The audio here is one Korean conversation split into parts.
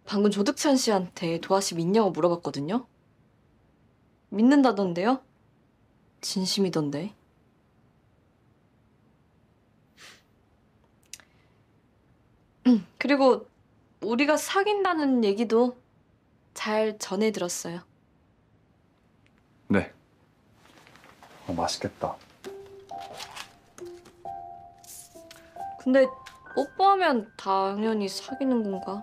방금 조득찬 씨한테 도아 씨 믿냐고 물어봤거든요. 믿는다던데요? 진심이던데. 그리고 우리가 사귄다는 얘기도 잘 전해 들었어요. 네. 맛있겠다. 근데 뽀뽀하면 당연히 사귀는 건가?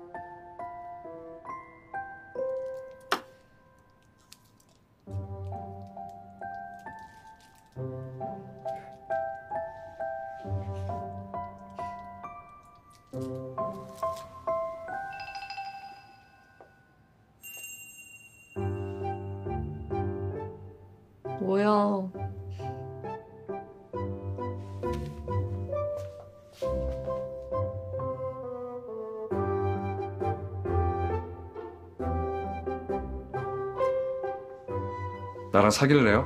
뭐야. 나랑 사귈래요?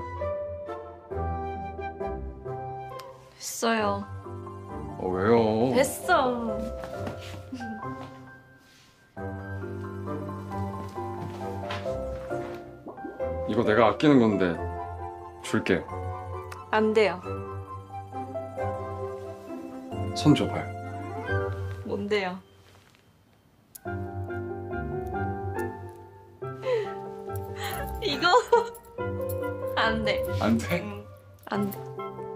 됐어요. 왜요? 됐어. 이거 내가 아끼는 건데 줄게. 안 돼요. 손 줘봐요. 뭔데요? 이거 안 돼. 안 돼? 안 돼.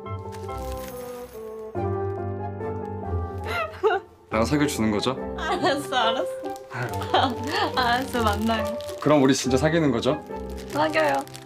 나랑 사귈 주는 거죠? 알았어. 알았어, 만나요. 그럼 우리 진짜 사귀는 거죠? 사겨요.